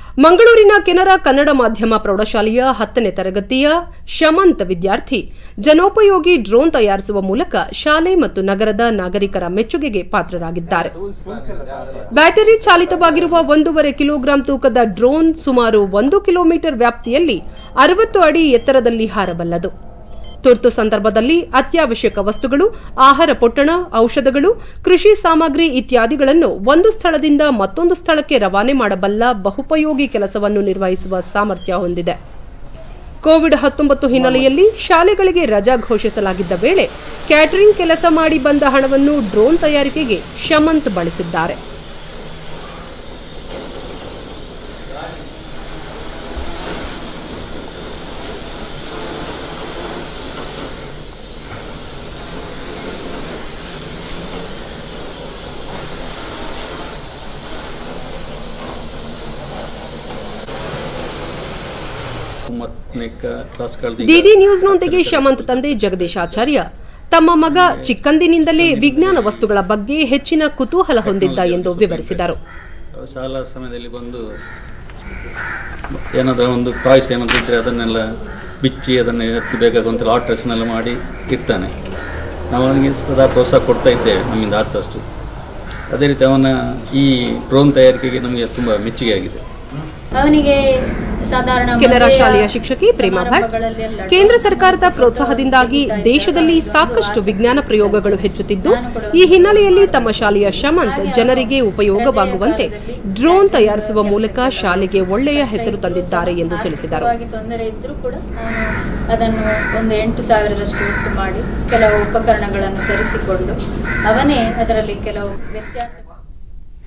ಮಂಗಳೂರಿನ ಕೆನರಾ ಕನ್ನಡ ಮಾಧ್ಯಮ ಪ್ರೌಢಶಾಲೆಯ 10ನೇ ತರಗತಿಯ ಶಮಂತ್ ವಿದ್ಯಾರ್ಥಿ ಜನೋಪಯೋಗಿ ಡ್ರೋನ್ ತಯಾರಿಸುವ ಮೂಲಕ ಶಾಲೆ ಮತ್ತು ನಗರದ ನಾಗರಿಕರ ಮೆಚ್ಚುಗೆಗೆ ಪಾತ್ರರಾಗಿದ್ದಾರೆ. ಬ್ಯಾಟರಿ ಚಾಲಿತವಾಗಿರುವ 1.5 ಕಿಲೋಗ್ರಾಂ ತೂಕದ ಡ್ರೋನ್ ಸುಮಾರು 1 ಕಿಲೋಮೀಟರ್ ವ್ಯಾಪ್ತಿಯಲ್ಲಿ 60 ಅಡಿ ಎತ್ತರದಲ್ಲಿ ಹಾರಬಲ್ಲದು. ತುರ್ತು ಸಂದರ್ಭದಲ್ಲಿ ಅತ್ಯವಶ್ಯಕ ವಸ್ತುಗಳು, ಆಹಾರ ಪೊಟ್ಟಣ, ಔಷಧಗಳು, ಕೃಷಿ ಸಾಮಗ್ರಿ ಇತ್ಯಾದಿಗಳನ್ನು ಒಂದು ಸ್ಥಳದಿಂದ ಮತ್ತೊಂದು ಸ್ಥಳಕ್ಕೆ ರವಾನೆ ಮಾಡಬಲ್ಲ ಬಹುಪಯೋಗಿ ಕೆಲಸವನ್ನು ನಿರ್ವಹಿಸುವ ಸಾಮರ್ಥ್ಯ ಹೊಂದಿದೆ. ಕೋವಿಡ್-19 ಹಿನ್ನೆಲೆಯಲ್ಲಿ ಶಾಲೆಗಳಿಗೆ ರಜಾ ಘೋಷಿಸಲಾಗಿದ್ದ ವೇಳೆ ಕ್ಯಾಟರಿಂಗ್ ಕೆಲಸ ಮಾಡಿ ಬಂದ ಹಣವನ್ನು ಡ್ರೋನ್ ತಯಾರಿಕೆಗೆ ಶಮಂತ್ ಬಳಸಿದ್ದಾರೆ. ಡಿಡಿ ನ್ಯೂಸ್ನೊಂದಿಗೆ ಶಮಂತ್ ತಂದೆ ಜಗದೀಶ್ ಆಚಾರ್ಯ ತಮ್ಮ ಮಗ ಚಿಕ್ಕಂದಿನಿಂದಲೇ ವಿಜ್ಞಾನ ವಸ್ತುಗಳ ಬಗ್ಗೆ ಹೆಚ್ಚಿನ ಕುತೂಹಲ ಹೊಂದಿದ್ದ ಎಂದು ವಿವರಿಸಿದರು. ಶಾಲಾ ಸಮಯದಲ್ಲಿ ಬಂದು ಏನಾದರೂ ಒಂದು ಟಾಯ್ಸ್ ಏನಾದರೂ ಇದ್ದರೆ ಅದನ್ನೆಲ್ಲ ಬಿಚ್ಚಿ ಅದನ್ನು ಬೇಕಾಗುವಂಥ ಆಲ್ಟ್ರೇಷನ್ ಮಾಡಿ ಇರ್ತಾನೆ. ನಾವು ಅವನಿಗೆ ಸದಾ ಪ್ರೋತ್ಸಾಹ ಕೊಡ್ತಾ ಇದ್ದೇವೆ ನಮ್ಮಿಂದ ಆದಷ್ಟು. ಅದೇ ರೀತಿ ಅವನ ಈ ಡ್ರೋನ್ ತಯಾರಿಕೆಗೆ ನಮಗೆ ತುಂಬ ಮೆಚ್ಚುಗೆ ಆಗಿದೆ. ಅವನಿಗೆ ಸಾಧಾರಣ ಕೆನರಾ ಶಾಲೆಯ ಶಿಕ್ಷಕಿ ಪ್ರೇಮಾ ಭಟ್, ಕೇಂದ್ರ ಸರ್ಕಾರದ ಪ್ರೋತ್ಸಾಹದಿಂದಾಗಿ ದೇಶದಲ್ಲಿ ಸಾಕಷ್ಟು ವಿಜ್ಞಾನ ಪ್ರಯೋಗಗಳು ಹೆಚ್ಚುತ್ತಿದ್ದು, ಈ ಹಿನ್ನೆಲೆಯಲ್ಲಿ ತಮ್ಮ ಶಾಲೆಯ ಶಮಂತ್ ಜನರಿಗೆ ಉಪಯೋಗವಾಗುವಂತೆ ಡ್ರೋನ್ ತಯಾರಿಸುವ ಮೂಲಕ ಶಾಲೆಗೆ ಒಳ್ಳೆಯ ಹೆಸರು ತಂದಿದ್ದಾರೆ ಎಂದು ತಿಳಿಸಿದರು. ತೊಂದರೆ ಇದ್ರೂ ಕೂಡ ಅದನ್ನು ಒಂದು 8,000ರಷ್ಟು ಒಟ್ಟು ಮಾಡಿ ಕೆಲವು ಉಪಕರಣಗಳನ್ನು ತರಿಸಿಕೊಂಡು ಅವನೇ ಅದರಲ್ಲಿ ಕೆಲವು ವ್ಯತ್ಯಾಸ